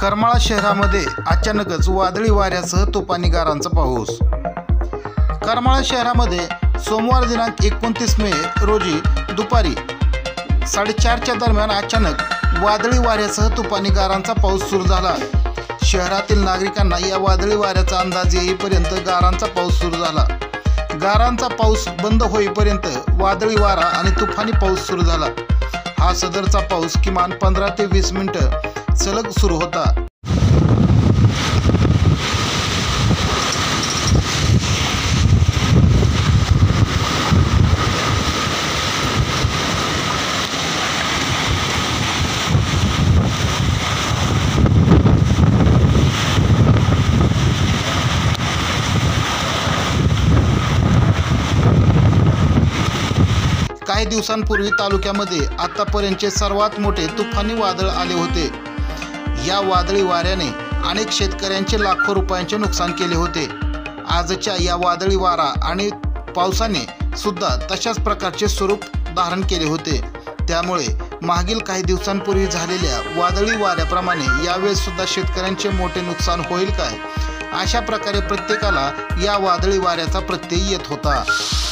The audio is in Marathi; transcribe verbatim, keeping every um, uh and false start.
करमाळा शहरामध्ये अचानकच वादळी वाऱ्यासह तुफानी गारांचा पाऊस। करमाळा शहरामध्ये सोमवार दिनांक एकोणतीस मे रोजी दुपारी साडेचारच्या दरम्यान अचानक वादळी वाऱ्यासह तुफानी गारांचा पाऊस सुरू झाला। शहरातील नागरिकांना या वादळी वाऱ्याचा अंदाज येईपर्यंत गारांचा पाऊस सुरू झाला। गारांचा पाऊस बंद होईपर्यंत वादळी वारा आणि तुफानी पाऊस सुरू झाला। हा सदरचा पाऊस किमान पंधरा ते वीस मिनिटं सलग सुरू होता। काही दिवसांपूर्वी तालुक्यामध्ये आतापर्यंतचे सर्वात मोठे तुफानी वादळ आले होते। या वादळी वाऱ्याने अनेक शेतकऱ्यांचे लाखो रुपयांचे नुकसान केले होते। आजच्या या वादळी वारा आणि पावसाने सुद्धा तशाच प्रकारचे स्वरूप धारण केले होते। त्यामुळे मागील काही दिवसांपूर्वी झालेल्या वादळी वाऱ्याप्रमाणे यावेळेस सुद्धा शेतकऱ्यांचे मोठे नुकसान होईल काय, अशा प्रकारे प्रत्येकाला या वादळी वाऱ्याचा प्रत्यय येत होता।